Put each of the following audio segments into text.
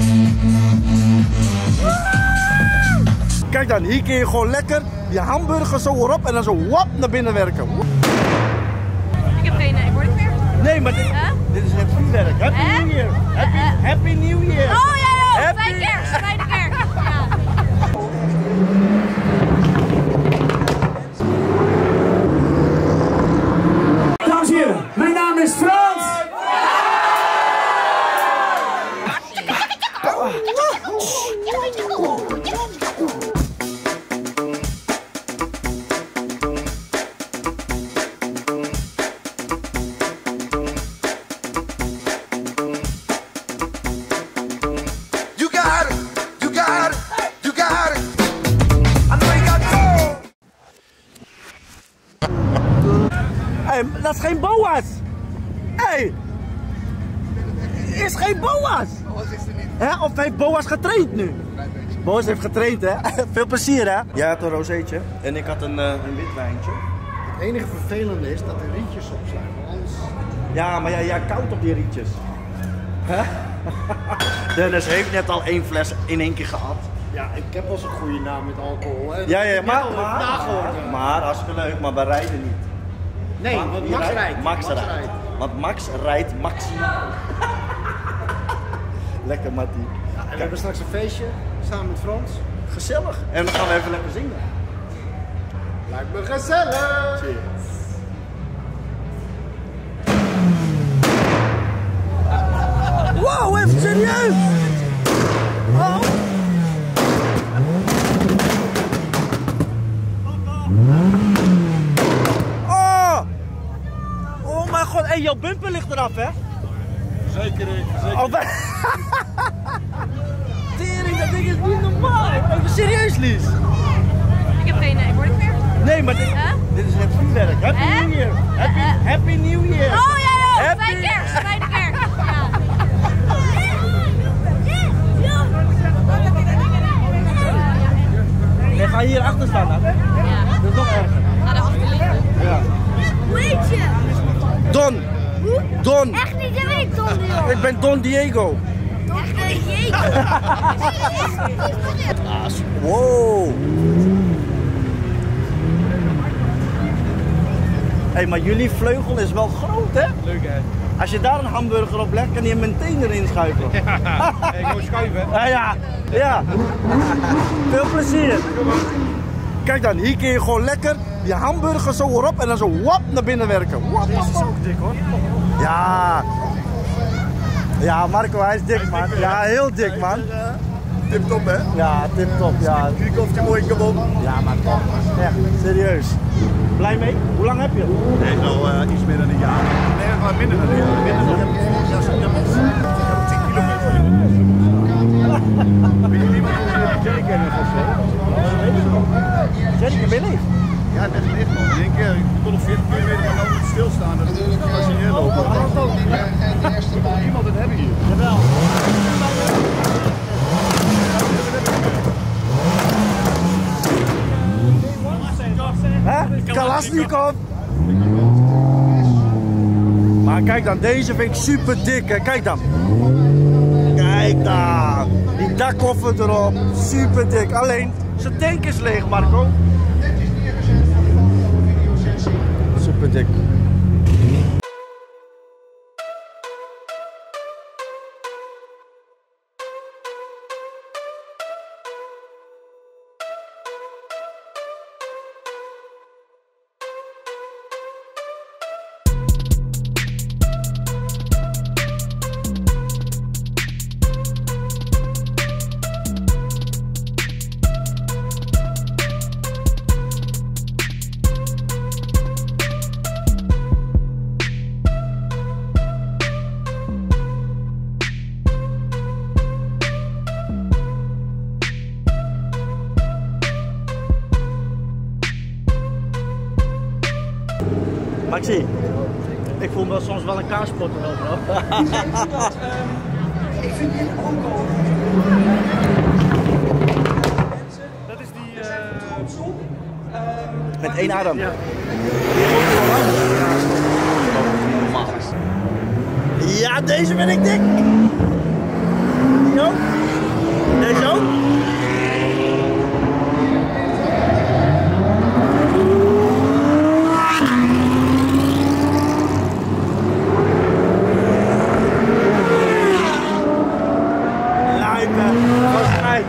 Kijk dan, hier kun je gewoon lekker die hamburger zo erop en dan zo wap naar binnen werken. Ik heb geen bording meer. Nee, maar dit is het vuurwerk. Happy New Year. Happy New Year. Oh ja, fijne kerst, fijne kerst. Ja. Dames en heren, mijn naam is Frans. Hey, dat is geen boa's. Hey, is geen boa's. Boas is er niet. Hè? Of heeft Boas getraind nu? Boas heeft getraind, hè? Veel plezier, hè? Jij had een rozeetje en ik had een wit wijntje. Het enige vervelende is dat er rietjes op zijn. Anders... Ja, maar jij koudt op die rietjes. Hè? Dennis heeft net al 1 fles in 1 keer gehad. Ja, ik heb wel zo'n goede naam met alcohol. Hè? Ja, maar hartstikke leuk, maar wij rijden niet. nee, want Max rijdt. Max rijdt. Want Max rijdt maximaal. Lekker, Mattie. Ja, en we hebben straks een feestje samen met Frans. Gezellig. En dan gaan we even lekker zingen. Lijkt me gezellig. Cheers. Wow, even serieus! Oh. Oh! Oh mijn god, hey, jouw bumper ligt eraf, hè? Zeker. Oh, tering, dat ding is niet normaal! Even serieus, Lies! Ik heb geen bording meer. Nee, maar dit is het vuurwerk. Happy New Year! Happy New Year! Oh ja, fijne kerst, fijne kerst. Ja. Nee, ga hier achter staan dan. Ja. Dat is nog erger. Ga daar achter liggen. Ja. Hoe heet je? Don! Don! Echt niet, jij weet Don Diego. Ik ben Don Diego. Don Diego. Wow! Hey, maar jullie vleugel is wel groot, hè? Leuk hè? Als je daar een hamburger op legt, kan je hem meteen erin schuiven. Ik moet schuiven. Ja. Veel plezier. Kijk dan, hier kun je gewoon lekker die hamburger zo erop en dan zo wap naar binnen werken. Wap, Deze is ook dik hoor. Ja. Ja, Marco, hij is dik, man. Ja, heel dik, man. Tip top hè? Ja, tip top, ja. Nu komt je mooi kabon. Ja, maar toch, echt, serieus. Blij mee? Hoe lang heb je? Nee, nou iets meer dan een jaar. Nee, maar minder dan een jaar. Minder dan een jaar. Ja, september. Ik heb 10 kilometer. Weet je niet meer hoe je Jerry kennen of zo? Jerry, ben je? Ja, net licht man. Ik denk tot op 40 kilometer maar dan niet stilstaan. Dat is fascinerend lopen. Iemand het hebben hier. Jawel. Hè? Kalasnikov. Maar kijk dan, deze vind ik super dik, hè. Kijk dan. Kijk dan. Die dakkoffer erop. Super dik. Alleen, zijn tank is leeg, Marco. Super dik. Maxi, ik voel me soms wel een kaaspotter wel, bro. Ik vind die ook al. Dat is die. Met 1 adem. Ja. Ja, deze ben ik dik. Die ook? Kijk.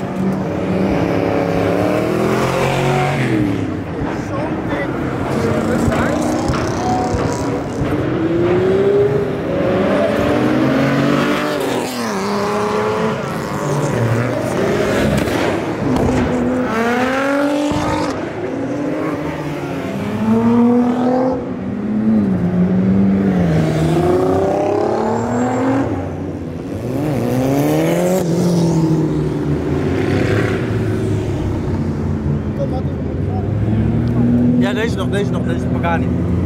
Ja, deze nog, deze Pagani.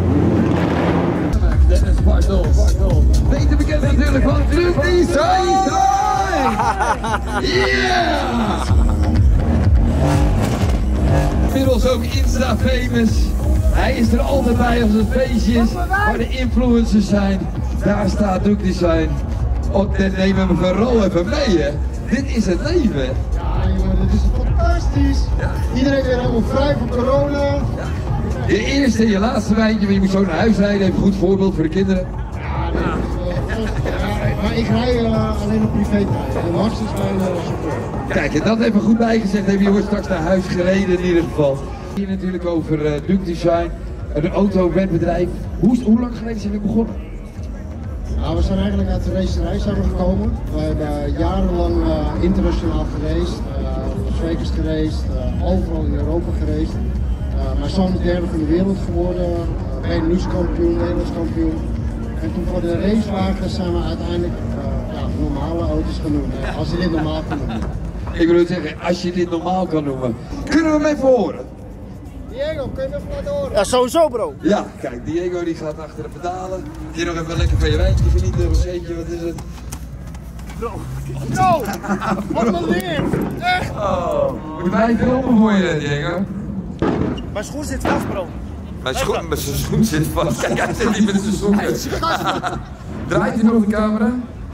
Dennis Bartels. Beter bekend natuurlijk van Duke Design! Yeah! Inmiddels ook Insta-famous. Hij is er altijd bij als het feestje is, waar de influencers zijn. Daar staat Duke Design. Op dit nemen we vooral even mee, hè. Dit is het leven. Ja, jongen, dit is fantastisch. Iedereen weer helemaal vrij van corona. Je eerste en je laatste wijntje, maar je moet zo naar huis rijden. Even een goed voorbeeld voor de kinderen. Maar ik rij alleen op privé-tijd. En Max is mijn chauffeur. Kijk, en dat even goed bijgezegd hebben, je wordt straks naar huis gereden in ieder geval. Hier natuurlijk over Duke Design, een auto-wetbedrijf. Hoe lang geleden zijn we begonnen? Nou, we zijn eigenlijk uit de racerij gekomen. We hebben jarenlang internationaal geraced, Las Vegas geraced, overal in Europa geraced. Mijn zoon is derde van de wereld geworden, Benelux kampioen, Nederlands kampioen. En toen voor de racewagens zijn we uiteindelijk normale auto's gaan doen, als je dit normaal kan noemen. Ik wil zeggen, als je dit normaal kan noemen. Kunnen we hem even horen? Diego, kun je me even laten horen? Ja, sowieso bro. Ja, kijk, Diego die gaat achter de pedalen. Hier nog even lekker van je wijntje genieten, een rozeetje, wat is het? Bro, wat een ding! Echt! Oh, moet wij filmen voor je, Diego? Mijn schoen zit vast bro. Mijn schoen zit vast. Kijk, hij zit niet met zijn schoenen. Draait hij nog de camera?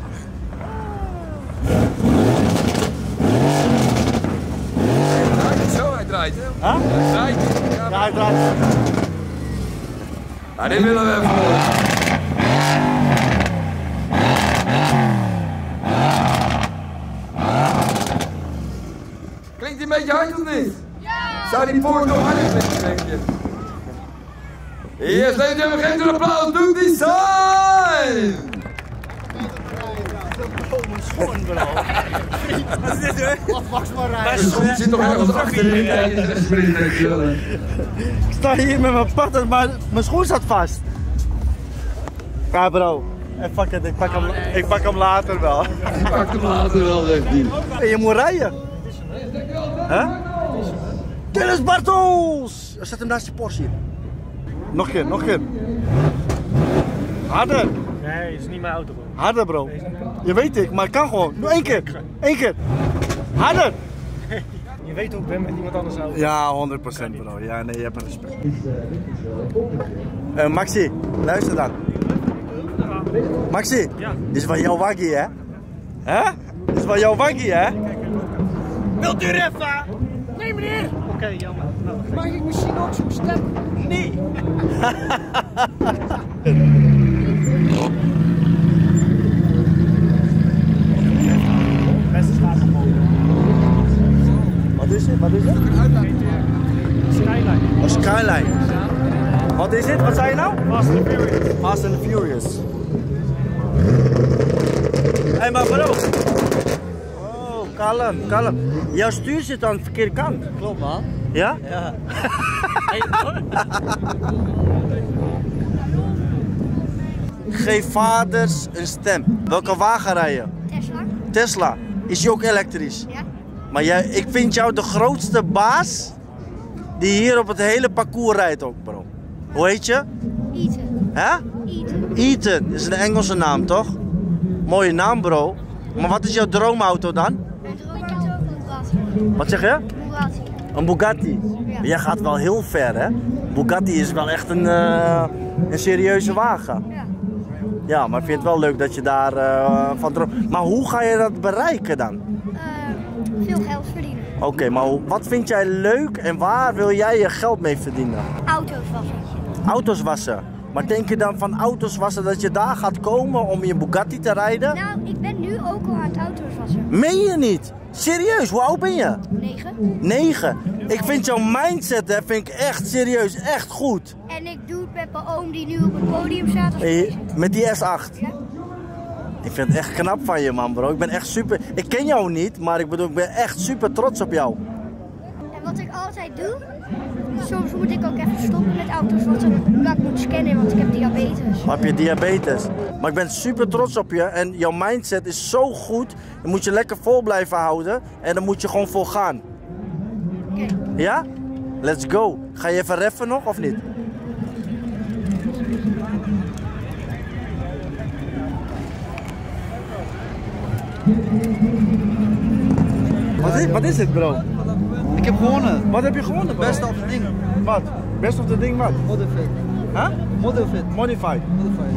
Hij draait zo, hij draait hè? Huh? Hij draait. Ja, hij draait. Nou, dit willen we even horen. Klinkt hij een beetje hard of niet? Ja! Zou die poort nog harder klinken, denk je? Hier, ladies and gentlemen, een applaus, Duke Design! Schoen bro. Wat is dit hè? Wat Max maar rijden. De schoen zit nog ergens achterin tijdens de sprint, denk je wel. Ik sta hier met mijn patten, maar mijn schoen staat vast. Ja bro. En fuck it, ik pak hem later wel. Ik pak hem later wel, zegt hij. En je moet rijden. Huh? Dennis Bartels! Zet hem naast je Porsche hier. Nog een keer, nog een keer. Harder. Nee, het is niet mijn auto bro. Harder bro. Je weet ik, maar ik kan gewoon. Doe één keer. Eén keer. Harder. Je weet hoe ik ben met iemand anders auto. Ja, 100% bro. Ja, nee, je hebt een respect. Maxi, luister dan. Maxi, Ja. dit is van jouw waggie hè? Hè? Dit is van jouw waggie hè? Wilt u reffen? Nee meneer! Oké, jammer. Nou, Mag ik misschien ook zo'n stem? Nee. beste schakelmotor. Wat is het? Wat is het? Skyline. Oh, Skyline. Wat is het? Wat zei je nou? Fast and Furious. Fast and Furious. Hé, maar bro. Oh, kalm, kalm. Jouw stuur zit aan de verkeerde kant. Klopt man. Ja? Ja. Geef vaders een stem. Welke wagen rij je? Tesla? Tesla. Is je ook elektrisch? Ja. Maar ik vind jou de grootste baas die hier op het hele parcours rijdt ook, bro. Hoe heet je? Ethan. Hè? Ethan. Ethan. Is een Engelse naam, toch? Mooie naam, bro. Maar wat is jouw droomauto dan? Mijn droomauto? Bugatti. Wat zeg je? Bugatti. Een Bugatti. Ja. Jij gaat wel heel ver, hè? Bugatti is wel echt een serieuze wagen. Ja. Ja, maar ik vind het wel leuk dat je daar van droomt. Maar hoe ga je dat bereiken dan? Veel geld verdienen. Oké, maar wat vind jij leuk en waar wil jij je geld mee verdienen? Auto's wassen. Auto's wassen. Maar denk je dan van auto's wassen dat je daar gaat komen om je Bugatti te rijden? Nou, ik ben nu ook al aan het auto's wassen. Meen je niet? Serieus, hoe oud ben je? 9. 9. Ik vind jouw mindset, hè, vind ik echt serieus, echt goed. En ik doe het met mijn oom die nu op het podium staat. Als Met die S8. Ja. Ik vind het echt knap van je, man, bro. Ik ben echt super. Ik ken jou niet, maar ik bedoel, ik ben echt super trots op jou. En wat ik altijd doe, soms moet ik ook even stoppen met auto's, omdat ik moet scannen, want ik heb diabetes. Heb je diabetes? Maar ik ben super trots op je en jouw mindset is zo goed. Dan moet je lekker vol blijven houden en dan moet je gewoon vol gaan. Oké. Ja? Let's go. Ga je even reffen nog of niet? Wat is dit, bro? Ik heb gewonnen. Wat heb je gewonnen, bro? Best of the ding. Wat? Best of the ding wat? Modified. Huh? Modified. Modified. Modified.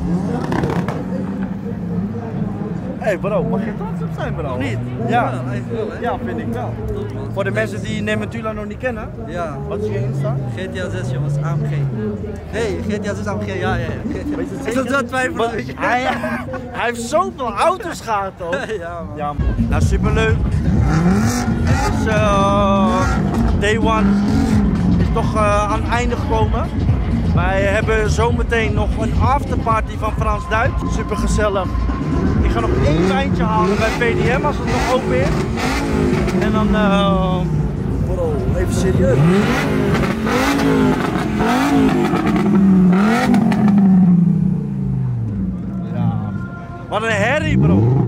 Hey bro, mag je trots op zijn, bro? Niet? Ja. Wel, hè? Ja, vind ik wel. Voor de mensen die Nementula nog niet kennen, Ja. wat is je Insta? GTA 6 jongens, AMG. Nee, GTA 6 AMG, ja. Weet je het Ik zeker? zat zo twijfelen. Hij heeft zoveel auto's gehad, toch? Ja, man. Ja, man. Nou, superleuk. Het is day one. Is toch aan het einde gekomen. Wij hebben zometeen nog een afterparty van Frans-Duits. Super gezellig. Ik ga nog 1 wijntje halen bij VDM als het nog open is. En dan, bro, even serieus. Ja. Wat een herrie, bro.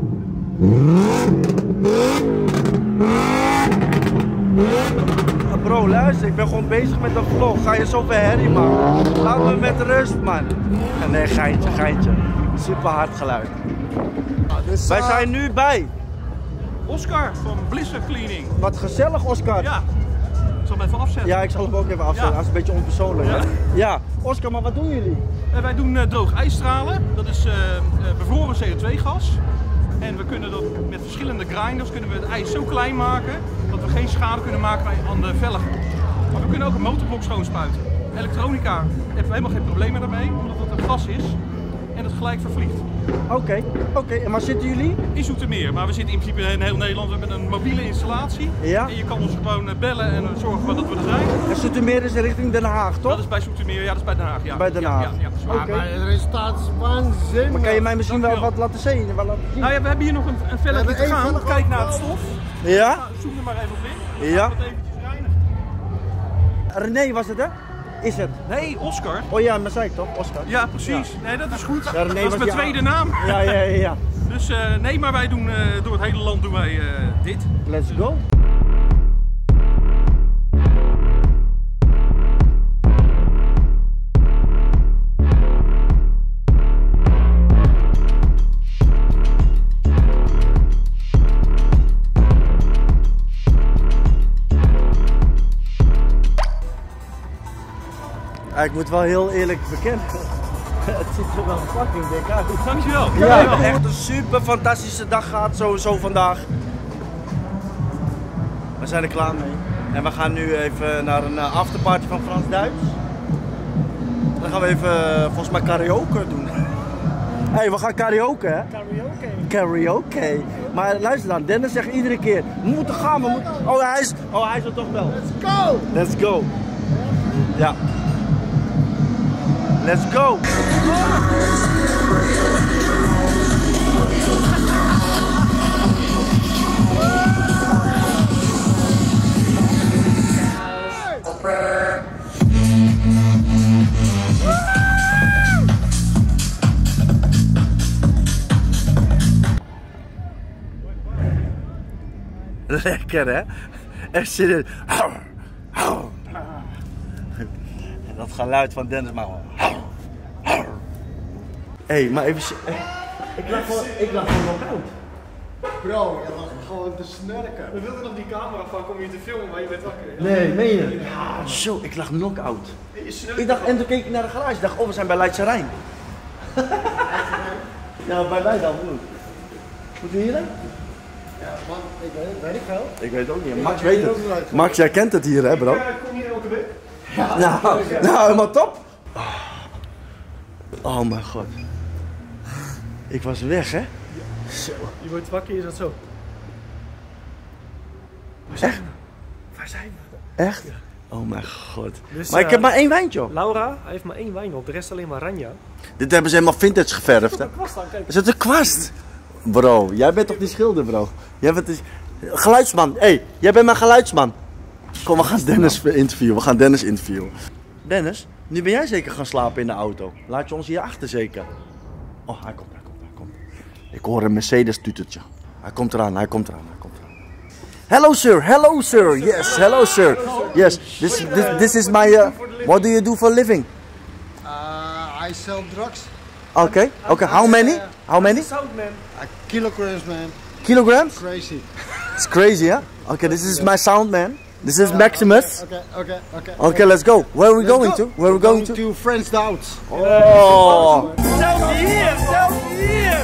Bro, luister, ik ben gewoon bezig met een vlog. Ga je zoveel herrie maken? Laat me met rust, man. Nee, geintje. Super hard geluid. Dus, Wij zijn nu bij. Oscar van Blizzard Cleaning. Wat gezellig, Oscar. Ja, ik zal hem even afzetten. Ja, ik zal hem ook even afzetten. Ja. Dat is een beetje onpersoonlijk. Ja. Hè? Ja, Oscar, maar wat doen jullie? Wij doen droog ijsstralen. Dat is bevroren CO2-gas. En we kunnen dat met verschillende grinders kunnen we het ijs zo klein maken dat we geen schade kunnen maken aan de velgen. Maar we kunnen ook een motorblok schoonspuiten. Elektronica hebben we helemaal geen problemen daarmee, omdat het een gas is en het gelijk vervliegt. Oké. En waar zitten jullie? In Zoetermeer, maar we zitten in principe in heel Nederland. We hebben een mobiele installatie. Ja. En je kan ons gewoon bellen en zorgen dat we er zijn. En Zoetermeer is richting Den Haag, toch? Dat is bij Zoetermeer, ja, dat is bij Den Haag. Ja. Bij Den Haag. Ja. Oké. Maar het resultaat is waanzinnig. Maar kan je mij misschien wel Dankjewel. wat laten zien? Nou ja, we hebben hier nog een velletje te gaan. vellig Kijk naar het stof. Ja? Zoek er maar even op in. Ja. Dan gaan we het eventjes reinigen. René was het, hè? Is het? Nee, Oscar. Oh ja, maar zei ik toch, Oscar? Ja, precies. Nee, dat is goed. Ja, René dat is was mijn die tweede naam. Ja. Dus nee, maar wij doen door het hele land doen wij dit. Let's go. Ja, ik moet wel heel eerlijk bekennen. Het ziet er wel fucking dik uit. Dankjewel. Ja, echt een super fantastische dag gehad sowieso vandaag. We zijn er klaar mee. En we gaan nu even naar een afterparty van Frans-Duits. Dan gaan we even volgens mij karaoke doen. Hé, we gaan karaoke, hè? Karaoke. Maar luister dan, Dennis zegt iedere keer, we moeten gaan, we moeten... Oh, hij is er toch wel. Let's go. Ja. Let's go. Lekker, hè? Echt serieus. Dat geluid van Dennis, maar Hé, maar even... Ik lag gewoon knock-out. Bro, je lag gewoon te snurken. We wilden nog die camera van om je te filmen, maar je bent wakker. Nee, meen je? Ja, zo, ik lag knock-out. Ik dacht, en toen keek ik naar de garage, ik dacht, oh, we zijn bij Leidse Rijn. Ja, bij mij dan, hoe? Moeten we hier dan? Ja, man, ik weet ik wel. Ik weet het ook niet, Max weet het. Max, jij kent het hier, hè, bro? Ik kom hier elke week. Nou, helemaal top. Oh mijn god. Ik was weg, hè? Zo. Je wordt wakker, is dat zo? Echt? Waar zijn we? Echt? Ja. Oh mijn god. Dus, maar ik heb maar 1 wijntje op. Laura heeft maar 1 wijn op, de rest alleen maar Ranja. Dit hebben ze helemaal vintage geverfd, hè? Is het een kwast? Bro, jij bent toch die schilder, bro? Jij bent die... Geluidsman, hé, hey, jij bent mijn geluidsman. Kom, we gaan Dennis interviewen. Dennis, nu ben jij zeker gaan slapen in de auto. Laat je ons hier achter zeker. Oh, hij komt. Ik hoor een Mercedes-tutertje. Hij komt eraan. Hello sir, yes, hello sir. Yes, this is my, what do you do for a living? I sell drugs. Okay, how many? Kilograms, man. Kilograms? Crazy. It's crazy, huh? Okay, this is my sound man. This is Maximus. Okay, let's go. Where are we going to? To Friends Doubt. Oh! Selfie hier!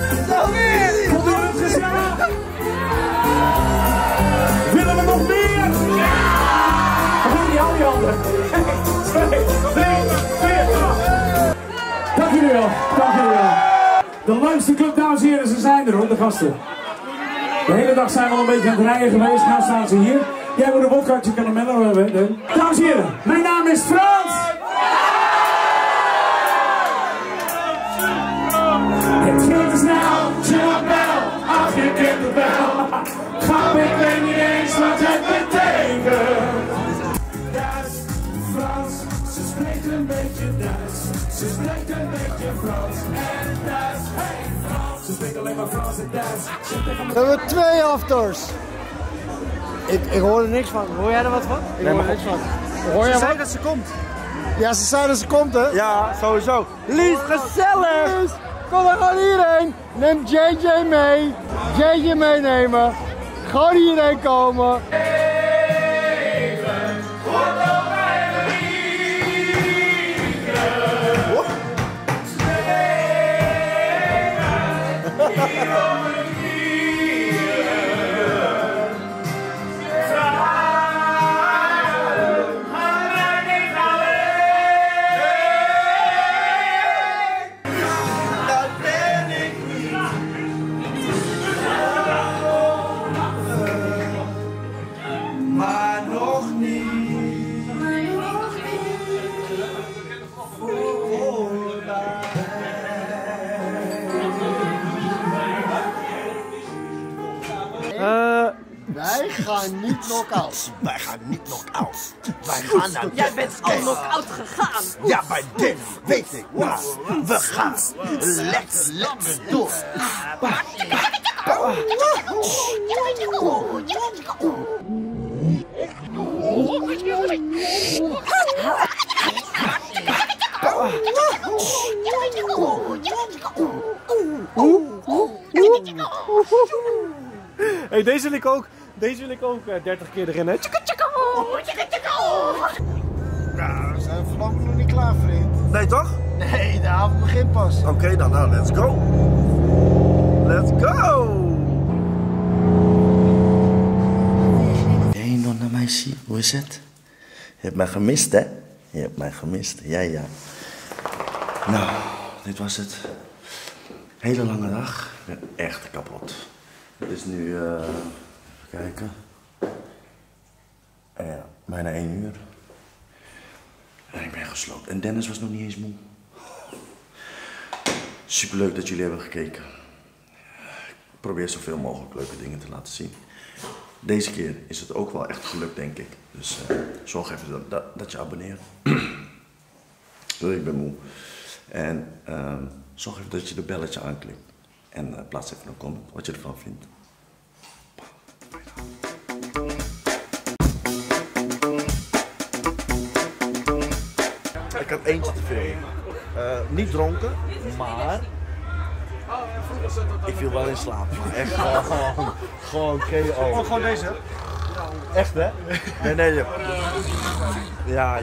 Willen we nog meer? Hou die handen. 1, 2, 3, 4. Dank jullie wel. De leukste club, dames en heren, ze zijn er hoor, de gasten. De hele dag zijn we al een beetje aan het rijden geweest, nu staan ze hier. Jij moet een wodkaartje caramel hebben. Dames en heren, mijn naam is Frans. Het trillt is snel, chill bel, ach je kent de bel. Grap, ik weet niet eens wat het betekent. Duits, Frans, ze spreekt een beetje Duits. Ze spreekt een beetje Frans en Duits. Hey Frans, ze spreekt alleen maar Frans en Duits. We hebben 2 afters. Ik hoor er niks van. Hoor jij er wat van? Ik hoor er niks van. Hoor jij Ze zei wat? dat ze komt. Ja, ze zei dat ze komt, hè? Ja, sowieso. Lies, gezellig! Lies, kom er gewoon hierheen. Neem JJ mee. JJ meenemen. Gewoon hierheen komen. Wij gaan niet knock-out. Wij gaan niet knock-out. Wij gaan naar... Jij bent al knock-out gegaan. Ja, bij dit weet ik. Maar we gaan lekker door. Hey, deze wil ik ook 30 keer erin, hè? Nou, we zijn voorlopig nog niet klaar, vriend. Nee, toch? Nee, de avond begint pas. Oké, dan nou, let's go. Let's go! Hey, Nonna meisje, hoe is het? Je hebt mij gemist, hè? Je hebt mij gemist, ja. Nou, dit was het. Hele lange dag. Ik ben echt kapot. Het is nu, even kijken. Ja, bijna 1 uur. En ik ben gesloopt. En Dennis was nog niet eens moe. Superleuk dat jullie hebben gekeken. Ik probeer zoveel mogelijk leuke dingen te laten zien. Deze keer is het ook wel echt gelukt, denk ik. Dus zorg even dat je abonneert. Ik ben moe. En zorg even dat je de belletje aanklikt. En plaats even een comment wat je ervan vindt. Ik had eentje te veel. Niet dronken, maar ik viel wel in slaap. Echt gewoon KO. Oh, gewoon deze. Echt hè? Nee. Ja,